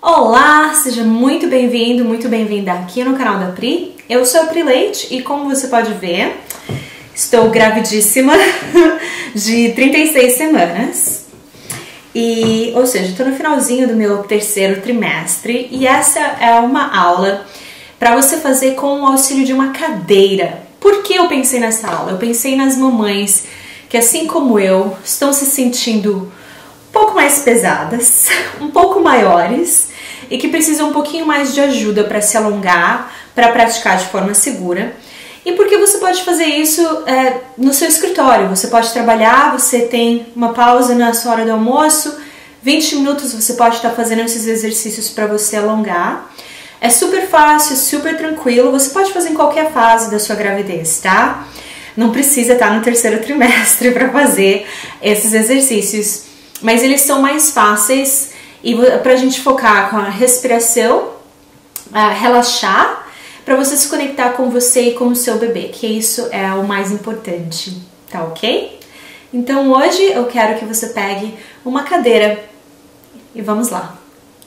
Olá, seja muito bem-vindo, muito bem-vinda aqui no canal da Pri. Eu sou a Pri Leite e como você pode ver, estou gravidíssima de 36 semanas. Ou seja, estou no finalzinho do meu terceiro trimestre e essa é uma aula para você fazer com o auxílio de uma cadeira. Por que eu pensei nessa aula? Eu pensei nas mamães que, assim como eu, estão se sentindo um pouco mais pesadas, um pouco maiores e que precisam um pouquinho mais de ajuda para se alongar, para praticar de forma segura. E porque você pode fazer isso no seu escritório, você pode trabalhar, você tem uma pausa na sua hora do almoço, 20 minutos você pode estar fazendo esses exercícios para você alongar. É super fácil, super tranquilo, você pode fazer em qualquer fase da sua gravidez, tá? Não precisa estar no terceiro trimestre para fazer esses exercícios, mas eles são mais fáceis e para a gente focar com a respiração, relaxar, para você se conectar com você e com o seu bebê, que isso é o mais importante, tá ok? Então hoje eu quero que você pegue uma cadeira e vamos lá.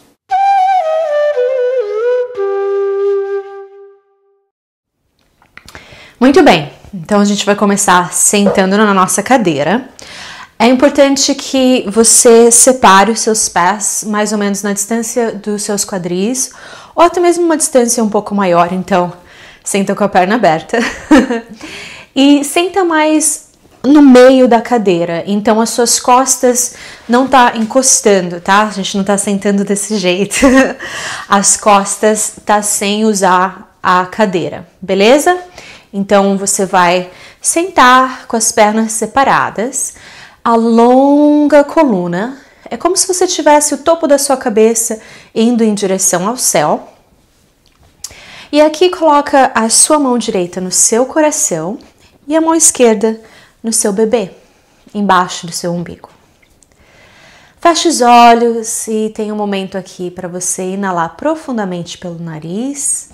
Muito bem, então a gente vai começar sentando na nossa cadeira. É importante que você separe os seus pés mais ou menos na distância dos seus quadris, ou até mesmo uma distância um pouco maior, então senta com a perna aberta. E senta mais no meio da cadeira, então as suas costas não tá encostando, tá? A gente não tá sentando desse jeito. As costas tá sem usar a cadeira, beleza? Então você vai sentar com as pernas separadas, alonga a coluna, é como se você tivesse o topo da sua cabeça indo em direção ao céu. E aqui coloca a sua mão direita no seu coração e a mão esquerda no seu bebê, embaixo do seu umbigo. Feche os olhos e tem um momento aqui para você inalar profundamente pelo nariz.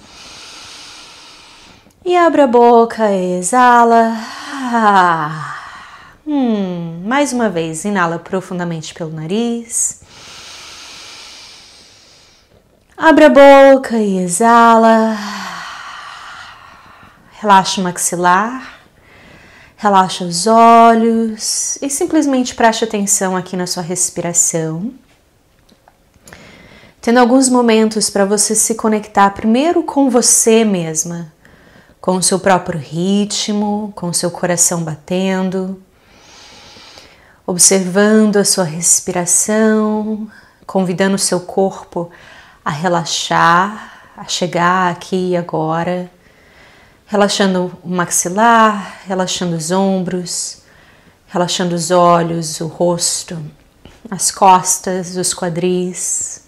E abre a boca e exala. Mais uma vez, inala profundamente pelo nariz. Abre a boca e exala. Relaxa o maxilar. Relaxa os olhos e simplesmente preste atenção aqui na sua respiração. Tendo alguns momentos para você se conectar primeiro com você mesma, com o seu próprio ritmo, com o seu coração batendo, observando a sua respiração, convidando o seu corpo a relaxar, a chegar aqui e agora, relaxando o maxilar, relaxando os ombros, relaxando os olhos, o rosto, as costas, os quadris.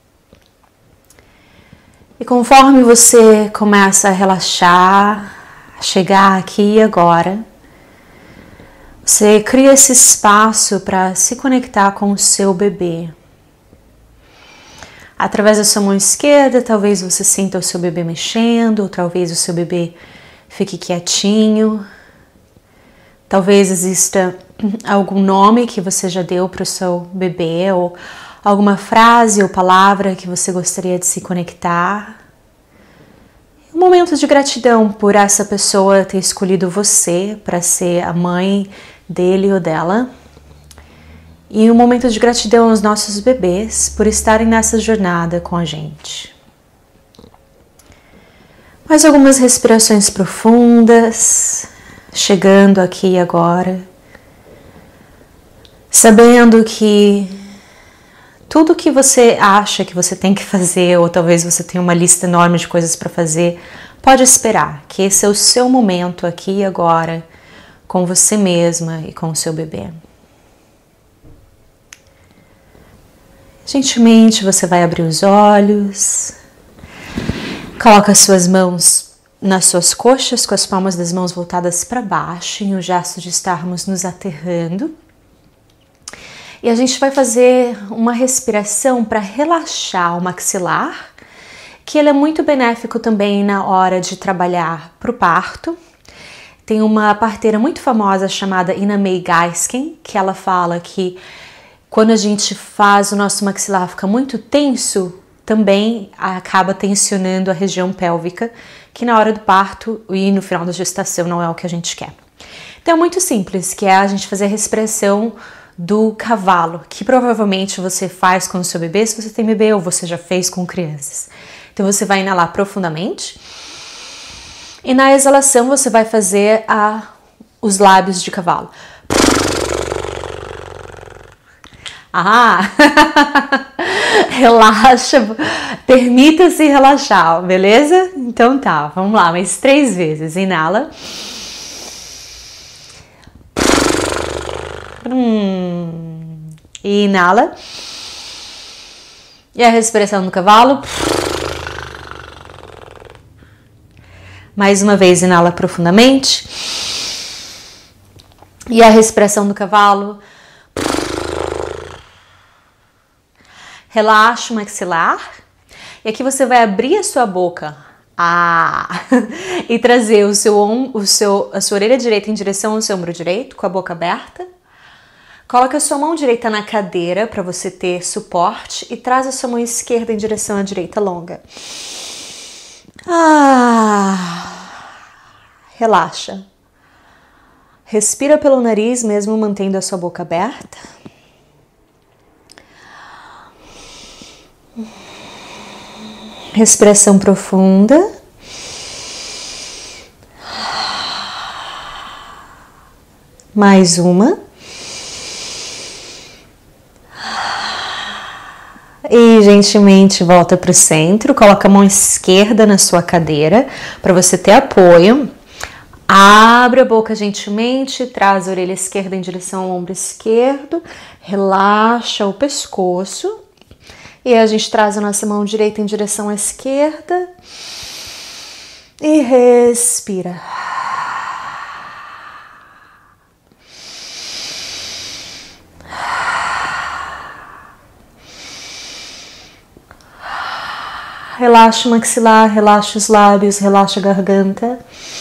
E conforme você começa a relaxar, a chegar aqui e agora, você cria esse espaço para se conectar com o seu bebê. Através da sua mão esquerda, talvez você sinta o seu bebê mexendo, ou talvez o seu bebê fique quietinho. Talvez exista algum nome que você já deu para o seu bebê, ou alguma frase ou palavra que você gostaria de se conectar. Um momento de gratidão por essa pessoa ter escolhido você para ser a mãe dele ou dela. E um momento de gratidão aos nossos bebês por estarem nessa jornada com a gente. Mais algumas respirações profundas, chegando aqui e agora, sabendo que tudo que você acha que você tem que fazer, ou talvez você tenha uma lista enorme de coisas para fazer, pode esperar, que esse é o seu momento aqui e agora, com você mesma e com o seu bebê. Gentilmente você vai abrir os olhos, coloca as suas mãos nas suas coxas, com as palmas das mãos voltadas para baixo, em um gesto de estarmos nos aterrando. E a gente vai fazer uma respiração para relaxar o maxilar, que ele é muito benéfico também na hora de trabalhar para o parto. Tem uma parteira muito famosa chamada Ina May Gaskin, que ela fala que quando a gente faz o nosso maxilar ficar muito tenso, também acaba tensionando a região pélvica, que na hora do parto e no final da gestação não é o que a gente quer. Então é muito simples, que é a gente fazer a respiração do cavalo, que provavelmente você faz com o seu bebê, se você tem bebê, ou você já fez com crianças. Então você vai inalar profundamente e na exalação você vai fazer os lábios de cavalo. Relaxa, permita-se relaxar, beleza? Então tá, vamos lá, mais 3 vezes. Inala. E inala. E a respiração do cavalo. Mais uma vez, inala profundamente. E a respiração do cavalo. Relaxa o maxilar. E aqui você vai abrir a sua boca. E trazer a sua orelha direita em direção ao seu ombro direito, com a boca aberta. Coloca a sua mão direita na cadeira para você ter suporte e traz a sua mão esquerda em direção à direita longa. Relaxa. Respira pelo nariz, mesmo mantendo a sua boca aberta. Respiração profunda. Mais uma. E gentilmente volta para o centro, coloca a mão esquerda na sua cadeira para você ter apoio. Abre a boca gentilmente, traz a orelha esquerda em direção ao ombro esquerdo, relaxa o pescoço. E a gente traz a nossa mão direita em direção à esquerda e respira. Relaxa o maxilar, relaxa os lábios, relaxa a garganta.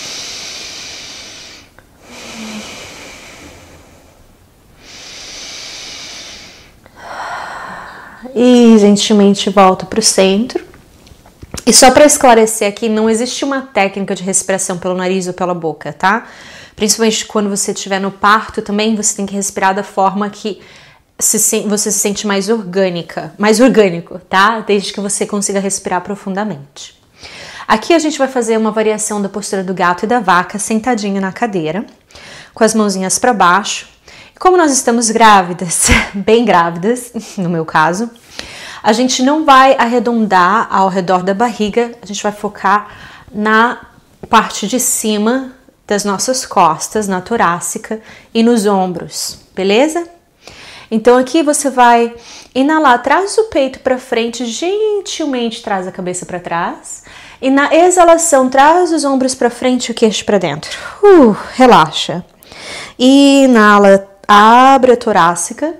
E gentilmente volta para o centro. E só para esclarecer aqui, não existe uma técnica de respiração pelo nariz ou pela boca, tá? Principalmente quando você estiver no parto também, você tem que respirar da forma que você se sente mais orgânico, tá? Desde que você consiga respirar profundamente. Aqui a gente vai fazer uma variação da postura do gato e da vaca sentadinho na cadeira, com as mãozinhas para baixo. E como nós estamos grávidas, bem grávidas, no meu caso, a gente não vai arredondar ao redor da barriga, a gente vai focar na parte de cima das nossas costas, na torácica e nos ombros, beleza? Então aqui você vai inalar, traz o peito para frente, gentilmente traz a cabeça para trás. E na exalação, traz os ombros para frente e o queixo para dentro. Relaxa. Inala, abre a torácica.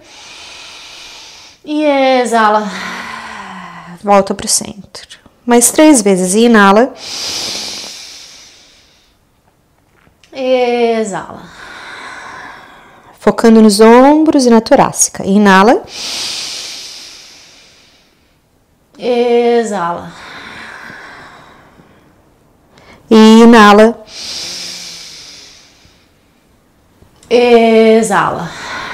E exala. Volta para o centro. Mais 3 vezes. Inala. Exala. Focando nos ombros e na torácica. Inala. Exala. Inala. Exala.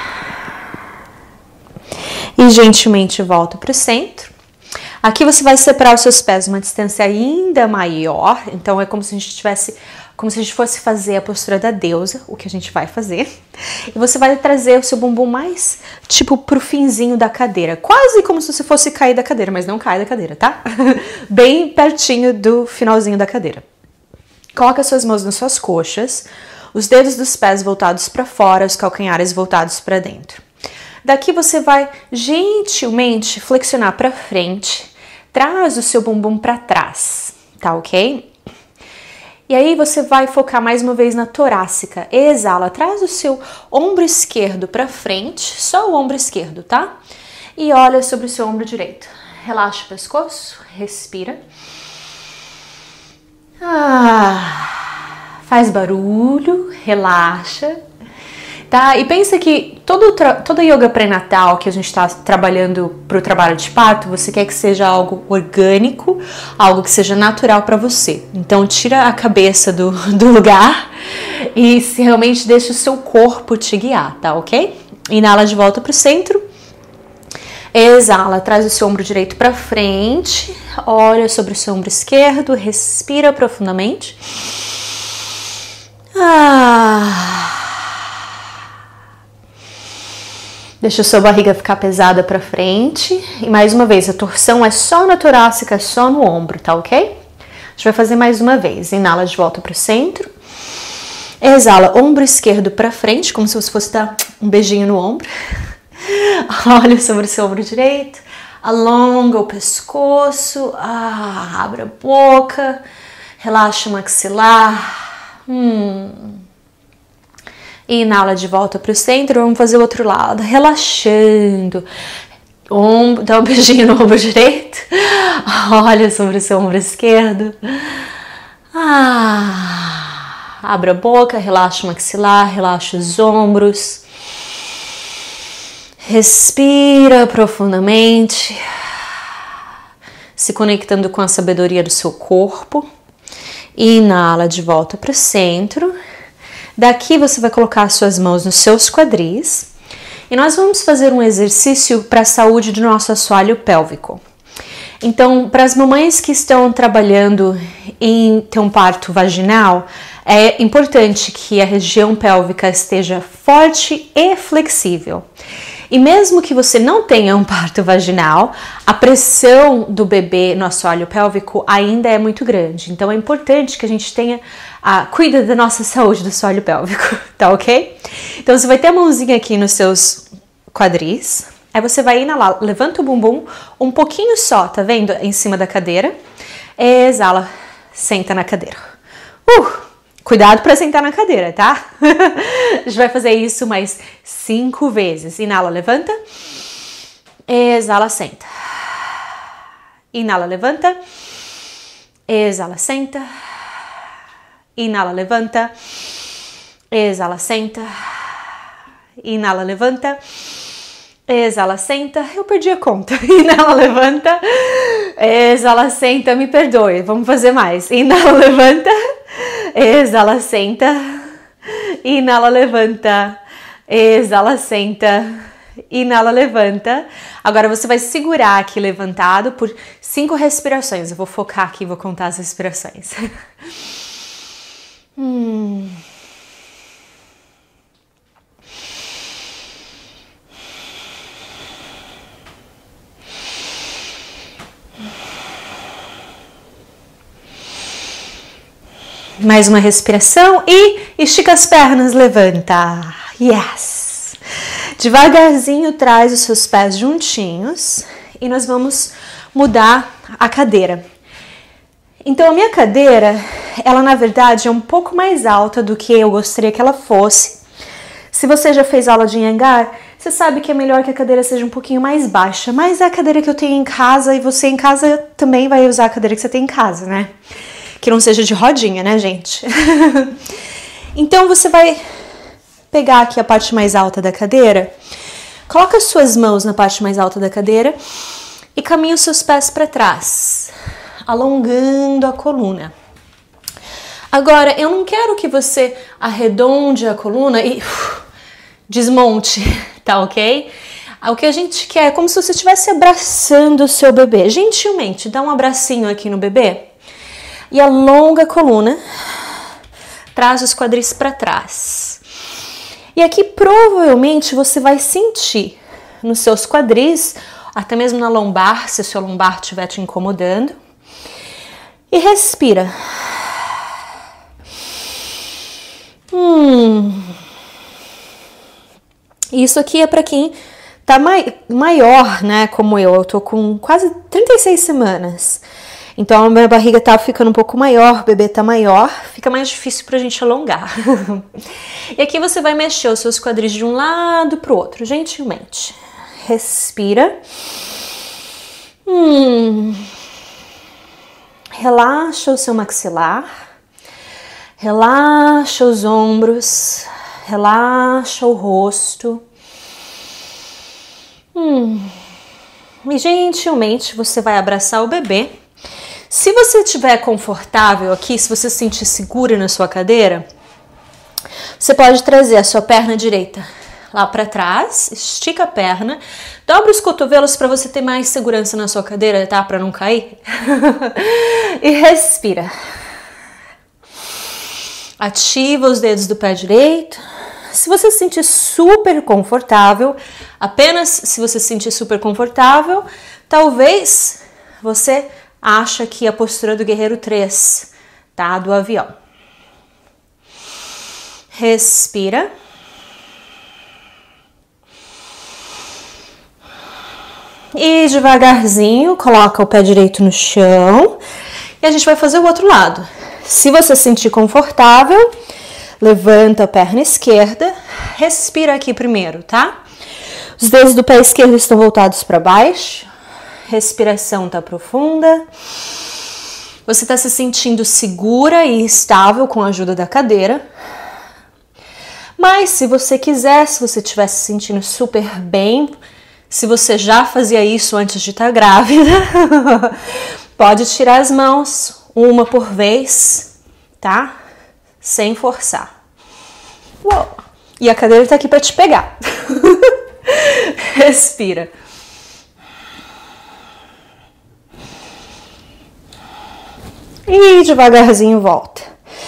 E gentilmente volta para o centro. Aqui você vai separar os seus pés uma distância ainda maior. Então é como se a gente fosse fazer a postura da deusa, o que a gente vai fazer. E você vai trazer o seu bumbum mais, tipo, pro finzinho da cadeira. Quase como se você fosse cair da cadeira, mas não cai da cadeira, tá? Bem pertinho do finalzinho da cadeira. Coloca suas mãos nas suas coxas, os dedos dos pés voltados para fora, os calcanhares voltados para dentro. Daqui você vai gentilmente flexionar para frente, traz o seu bumbum para trás, tá ok? E aí você vai focar mais uma vez na torácica. Exala, traz o seu ombro esquerdo para frente, só o ombro esquerdo, tá? E olha sobre o seu ombro direito. Relaxa o pescoço, respira. Faz barulho, relaxa. tá? E pensa que toda yoga pré-natal que a gente está trabalhando para o trabalho de parto, você quer que seja algo orgânico, algo que seja natural para você. Então tira a cabeça do lugar e se realmente deixa o seu corpo te guiar, tá ok? Inala de volta para o centro. Exala, traz o seu ombro direito para frente, olha sobre o seu ombro esquerdo, respira profundamente. Deixa a sua barriga ficar pesada para frente. E mais uma vez, a torção é só na torácica, é só no ombro, tá ok? A gente vai fazer mais uma vez. Inala de volta para o centro. Exala, ombro esquerdo para frente, como se você fosse dar um beijinho no ombro. Olha sobre o seu ombro direito, alonga o pescoço, abre a boca, relaxa o maxilar. Inala de volta para o centro, vamos fazer o outro lado, relaxando. Dá um beijinho no ombro direito, olha sobre o seu ombro esquerdo. Abre a boca, relaxa o maxilar, relaxa os ombros. Respira profundamente, se conectando com a sabedoria do seu corpo. Inala de volta para o centro. Daqui você vai colocar suas mãos nos seus quadris. E nós vamos fazer um exercício para a saúde do nosso assoalho pélvico. Então, para as mamães que estão trabalhando em ter um parto vaginal, é importante que a região pélvica esteja forte e flexível. E mesmo que você não tenha um parto vaginal, a pressão do bebê no assoalho pélvico ainda é muito grande. Então é importante que a gente cuida da nossa saúde do assoalho pélvico, tá ok? Então você vai ter a mãozinha aqui nos seus quadris. Aí você vai inalar, levanta o bumbum um pouquinho só, tá vendo? Em cima da cadeira. Exala, senta na cadeira. Cuidado para sentar na cadeira, tá? A gente vai fazer isso mais 5 vezes. Inala, levanta. Exala, senta. Inala, levanta. Exala, senta. Inala, levanta. Exala, senta. Inala, levanta. Exala, senta. Eu perdi a conta. Inala, levanta. Exala, senta. Me perdoe. Vamos fazer mais. Inala, levanta. Exala, senta. Inala, levanta. Exala, senta. Inala, levanta. Agora você vai segurar aqui levantado por 5 respirações. Eu vou focar aqui e vou contar as respirações. Mais uma respiração e estica as pernas, levanta. Yes! Devagarzinho traz os seus pés juntinhos e nós vamos mudar a cadeira. Então a minha cadeira, ela na verdade é um pouco mais alta do que eu gostaria que ela fosse. Se você já fez aula de Iyengar, você sabe que é melhor que a cadeira seja um pouquinho mais baixa, mas é a cadeira que eu tenho em casa e você em casa também vai usar a cadeira que você tem em casa, né? Que não seja de rodinha, né, gente? Então você vai pegar aqui a parte mais alta da cadeira, coloca as suas mãos na parte mais alta da cadeira e caminha os seus pés para trás, alongando a coluna. Agora, eu não quero que você arredonde a coluna e desmonte, tá ok? O que a gente quer é como se você estivesse abraçando o seu bebê. Gentilmente, dá um abracinho aqui no bebê. E alonga a coluna, traz os quadris para trás. E aqui provavelmente você vai sentir nos seus quadris, até mesmo na lombar, se o seu lombar estiver te incomodando. E respira. Isso aqui é para quem tá maior, né, como eu tô com quase 36 semanas. Então a minha barriga tá ficando um pouco maior, o bebê tá maior, fica mais difícil pra gente alongar. E aqui você vai mexer os seus quadris de um lado pro outro, gentilmente. Respira. Relaxa o seu maxilar. Relaxa os ombros. Relaxa o rosto. E gentilmente você vai abraçar o bebê. Se você estiver confortável aqui, se você se sentir segura na sua cadeira, você pode trazer a sua perna direita lá para trás, estica a perna, dobra os cotovelos para você ter mais segurança na sua cadeira, tá? Para não cair. E respira. Ativa os dedos do pé direito. Se você se sentir super confortável, apenas se você se sentir super confortável, talvez você ache aqui a postura do guerreiro 3, tá? Do avião. Respira. E devagarzinho, coloca o pé direito no chão e a gente vai fazer o outro lado. Se você se sentir confortável, levanta a perna esquerda, respira aqui primeiro, tá? Os dedos do pé esquerdo estão voltados para baixo, respiração tá profunda. Você tá se sentindo segura e estável com a ajuda da cadeira. Mas se você quiser, se você estiver se sentindo super bem, se você já fazia isso antes de estar grávida, pode tirar as mãos, uma por vez, tá? Sem forçar. Uou. E a cadeira tá aqui para te pegar. Respira. E devagarzinho volta.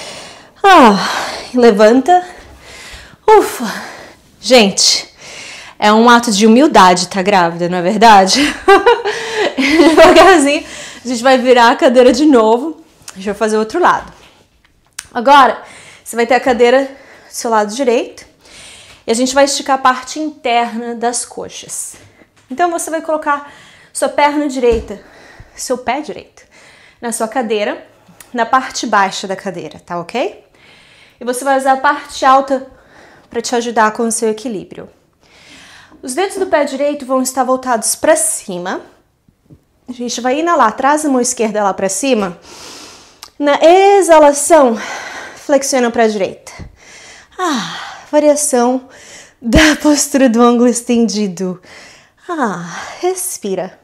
Levanta. Ufa. Gente, é um ato de humildade estar grávida, não é verdade? Devagarzinho, a gente vai virar a cadeira de novo. A gente vai fazer o outro lado. Agora, você vai ter a cadeira do seu lado direito e a gente vai esticar a parte interna das coxas. Então, você vai colocar sua perna direita, seu pé direito, na sua cadeira, na parte baixa da cadeira, tá ok? E você vai usar a parte alta para te ajudar com o seu equilíbrio. Os dedos do pé direito vão estar voltados para cima. A gente vai inalar, traz a mão esquerda lá para cima. Na exalação, flexiona para a direita. Variação da postura do ângulo estendido. Respira.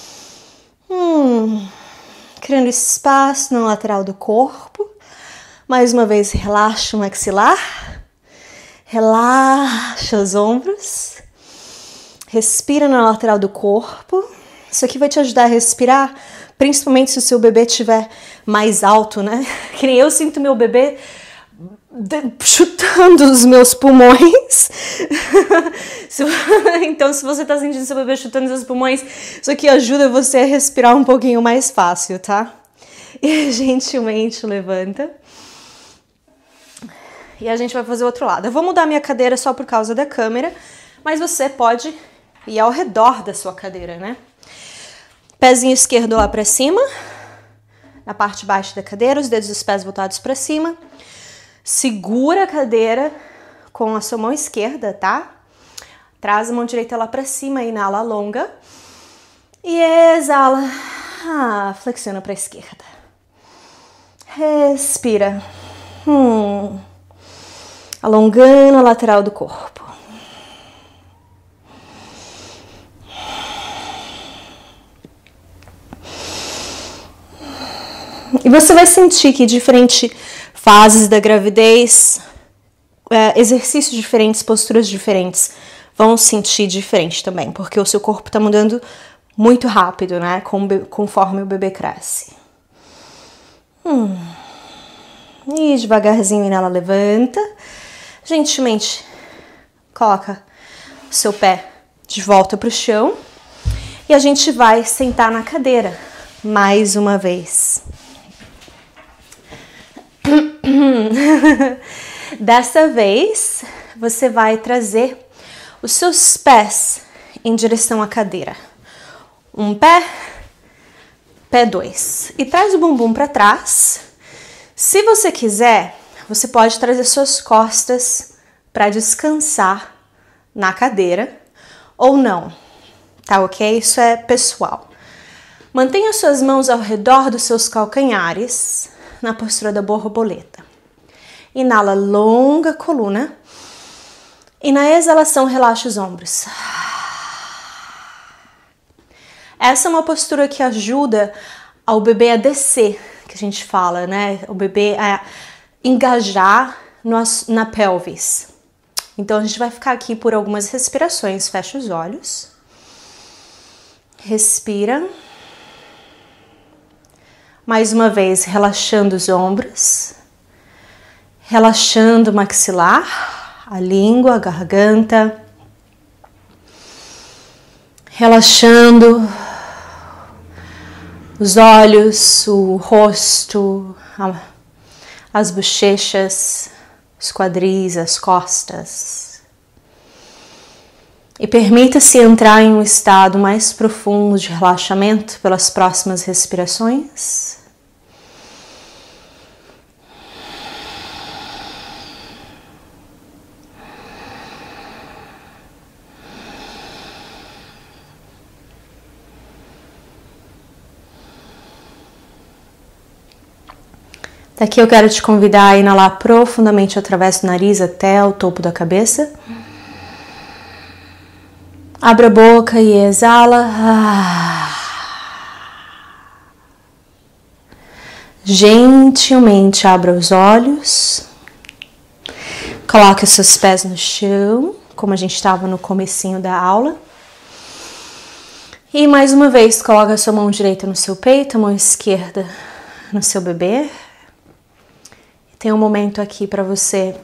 Criando espaço na lateral do corpo. Mais uma vez, relaxa o maxilar. Relaxa os ombros. Respira na lateral do corpo. Isso aqui vai te ajudar a respirar, principalmente se o seu bebê estiver mais alto, né? Que nem eu sinto meu bebê chutando os meus pulmões. Então, se você tá sentindo seu bebê chutando os seus pulmões, isso aqui ajuda você a respirar um pouquinho mais fácil, tá? E gentilmente levanta. E a gente vai fazer o outro lado. Eu vou mudar minha cadeira só por causa da câmera, mas você pode ir ao redor da sua cadeira, né? Pezinho esquerdo lá pra cima, na parte baixa da cadeira, os dedos dos pés voltados pra cima. Segura a cadeira com a sua mão esquerda, tá? Traz a mão direita lá pra cima, inala longa. E exala. Flexiona pra esquerda. Respira. Alongando a lateral do corpo. E você vai sentir que diferentes fases da gravidez, exercícios diferentes, posturas diferentes, vão sentir diferente também, porque o seu corpo está mudando muito rápido, né? Conforme o bebê cresce. E devagarzinho inala, levanta. Gentilmente coloca o seu pé de volta para o chão. E a gente vai sentar na cadeira mais uma vez. Dessa vez, você vai trazer os seus pés em direção à cadeira. Um pé, pé 2. E traz o bumbum para trás. Se você quiser, você pode trazer suas costas para descansar na cadeira ou não, tá ok? Isso é pessoal. Mantenha suas mãos ao redor dos seus calcanhares, na postura da borboleta. Inala longa coluna. E na exalação, relaxa os ombros. Essa é uma postura que ajuda ao bebê a descer, que a gente fala, né? O bebê a engajar na pelvis. Então, a gente vai ficar aqui por algumas respirações. Fecha os olhos. Respira. Mais uma vez, relaxando os ombros. Relaxando o maxilar, a língua, a garganta. Relaxando os olhos, o rosto, as bochechas, os quadris, as costas. E permita-se entrar em um estado mais profundo de relaxamento pelas próximas respirações. Daqui eu quero te convidar a inalar profundamente através do nariz até o topo da cabeça. Abra a boca e exala. Gentilmente abra os olhos. Coloque os seus pés no chão, como a gente estava no comecinho da aula. E mais uma vez, coloque a sua mão direita no seu peito, a mão esquerda no seu bebê. Tem um momento aqui para você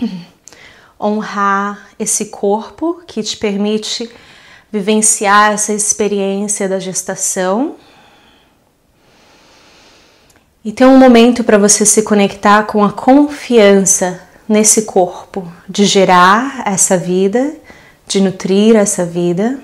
honrar esse corpo que te permite vivenciar essa experiência da gestação. E tem um momento para você se conectar com a confiança nesse corpo, de gerar essa vida, de nutrir essa vida.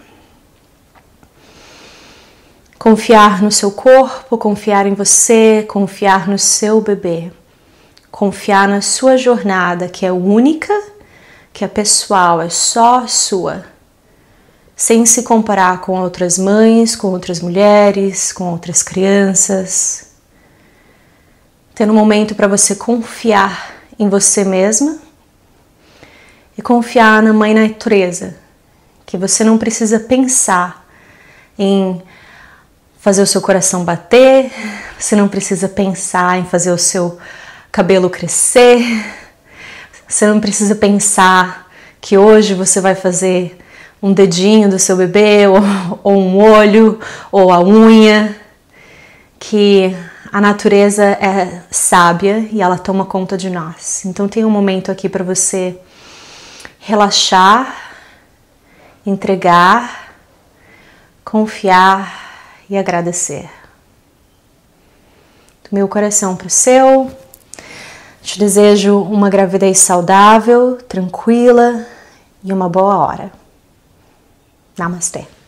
Confiar no seu corpo, confiar em você, confiar no seu bebê. Confiar na sua jornada, que é única, que é pessoal, é só sua. Sem se comparar com outras mães, com outras mulheres, com outras crianças. Tendo um momento para você confiar em você mesma e confiar na Mãe Natureza, que você não precisa pensar em fazer o seu coração bater, você não precisa pensar em fazer o seu cabelo crescer, você não precisa pensar que hoje você vai fazer um dedinho do seu bebê, ou um olho, ou a unha, que a natureza é sábia e ela toma conta de nós. Então tem um momento aqui para você relaxar, entregar, confiar e agradecer. Do meu coração para o seu. Te desejo uma gravidez saudável, tranquila e uma boa hora. Namastê.